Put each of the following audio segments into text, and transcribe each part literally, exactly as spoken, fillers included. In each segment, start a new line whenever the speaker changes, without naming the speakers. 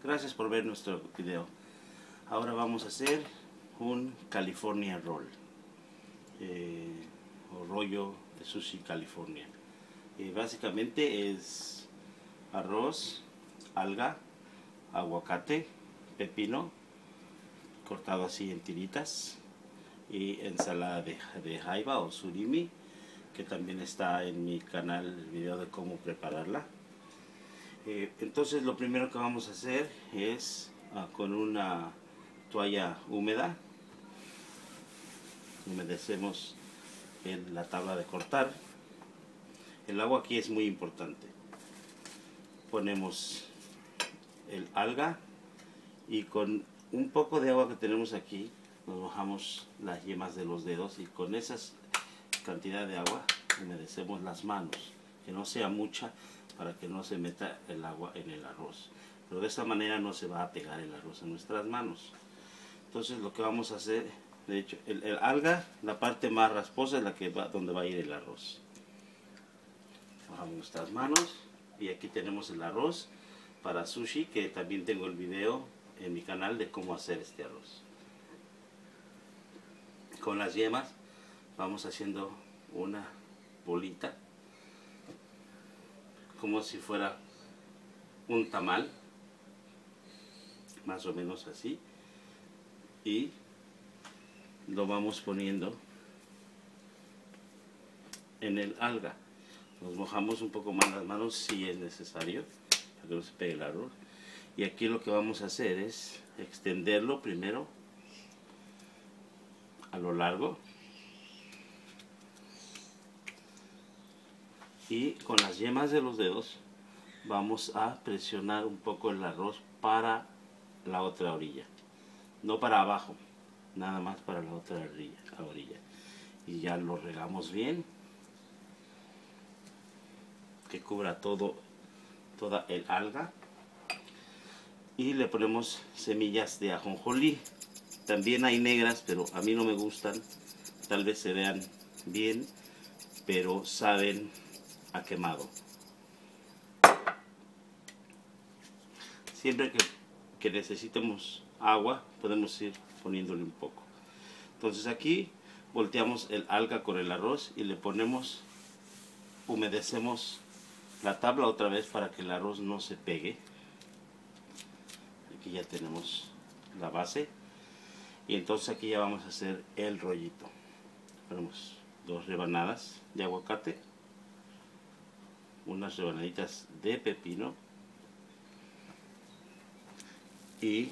Gracias por ver nuestro video. Ahora vamos a hacer un California Roll eh, o rollo de sushi California. Eh, básicamente es arroz, alga, aguacate, pepino cortado así en tiritas y ensalada de, de jaiba o surimi, que también está en mi canal el video de cómo prepararla. Eh, entonces lo primero que vamos a hacer es uh, con una toalla húmeda humedecemos en la tabla de cortar. El agua aquí es muy importante. Ponemos el alga y con un poco de agua que tenemos aquí nos mojamos las yemas de los dedos y con esa cantidad de agua humedecemos las manos, que no sea mucha para que no se meta el agua en el arroz, pero de esta manera no se va a pegar el arroz en nuestras manos. Entonces lo que vamos a hacer, de hecho el, el alga, la parte más rasposa es la que va, donde va a ir el arroz. Mojamos nuestras manos y aquí tenemos el arroz para sushi, que también tengo el video en mi canal de cómo hacer este arroz. Con las yemas vamos haciendo una bolita como si fuera un tamal, más o menos así, y lo vamos poniendo en el alga. Nos mojamos un poco más las manos si es necesario para que no se pegue el arroz. Y aquí lo que vamos a hacer es extenderlo primero a lo largo y con las yemas de los dedos vamos a presionar un poco el arroz para la otra orilla, no para abajo, nada más para la otra orilla, la orilla. Y ya lo regamos bien, que cubra todo, toda el alga, y le ponemos semillas de ajonjolí. También hay negras, pero a mí no me gustan, tal vez se vean bien, pero saben a quemado. Siempre que, que necesitemos agua podemos ir poniéndole un poco. Entonces aquí volteamos el alga con el arroz y le ponemos, humedecemos la tabla otra vez para que el arroz no se pegue. Aquí ya tenemos la base y entonces aquí ya vamos a hacer el rollito. Ponemos dos rebanadas de aguacate, unas rebanaditas de pepino y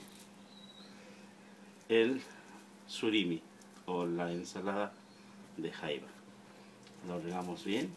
el surimi o la ensalada de jaiba. Lo regamos bien.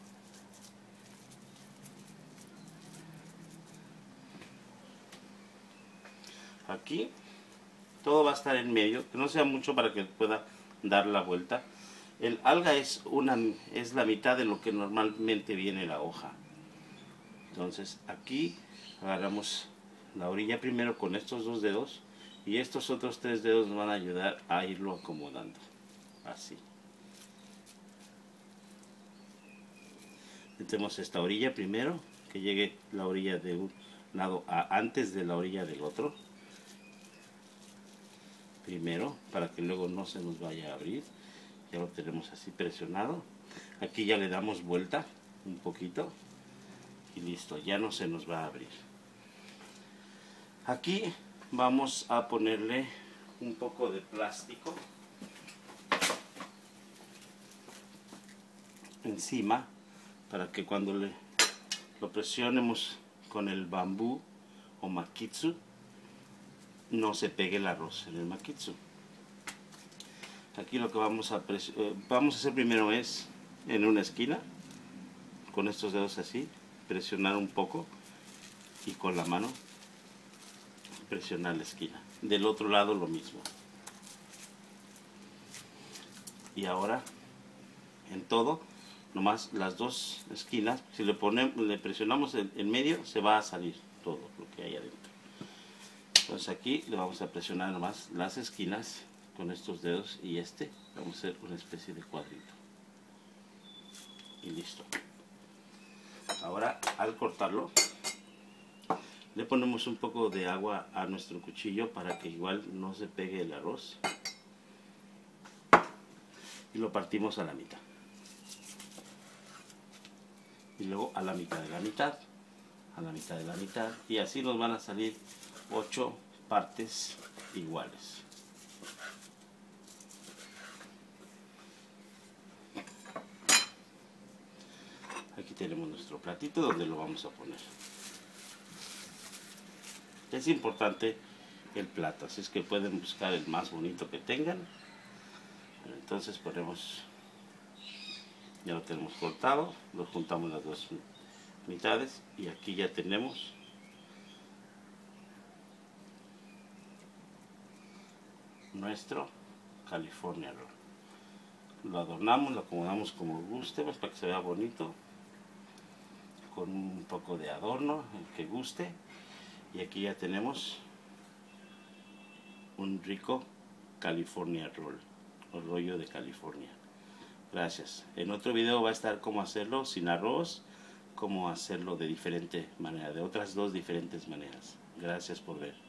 Aquí todo va a estar en medio, que no sea mucho para que pueda dar la vuelta. El alga es, una, es la mitad de lo que normalmente viene la hoja. Entonces aquí agarramos la orilla primero con estos dos dedos y estos otros tres dedos nos van a ayudar a irlo acomodando, así. Metemos esta orilla primero, que llegue la orilla de un lado a, antes de la orilla del otro. Primero, para que luego no se nos vaya a abrir. Ya lo tenemos así presionado. Aquí ya le damos vuelta un poquito y listo, ya no se nos va a abrir. Aquí vamos a ponerle un poco de plástico encima para que cuando le, lo presionemos con el bambú o makitsu no se pegue el arroz en el makitsu. Aquí lo que vamos a, eh, vamos a hacer primero es en una esquina con estos dedos así, presionar un poco y con la mano presionar la esquina. Del otro lado lo mismo. Y ahora en todo, nomás las dos esquinas, si le ponemos, le presionamos en, en medio, se va a salir todo lo que hay adentro. Entonces aquí le vamos a presionar nomás las esquinas con estos dedos y este, vamos a hacer una especie de cuadrito. Y listo. Ahora al cortarlo, Le ponemos un poco de agua a nuestro cuchillo para que igual no se pegue el arroz. Y lo partimos a la mitad. Y luego a la mitad de la mitad. A la mitad de la mitad. Y así nos van a salir ocho partes iguales. Aquí tenemos nuestro platito donde lo vamos a poner. Es importante el plato, así es que pueden buscar el más bonito que tengan. Entonces ponemos, ya lo tenemos cortado, lo juntamos las dos mitades y aquí ya tenemos nuestro California Roll. Lo adornamos, lo acomodamos como gustemos para que se vea bonito, con un poco de adorno, el que guste. Y aquí ya tenemos un rico California Roll o rollo de California. Gracias. En otro video va a estar cómo hacerlo sin arroz, cómo hacerlo de diferente manera, de otras dos diferentes maneras. Gracias por ver.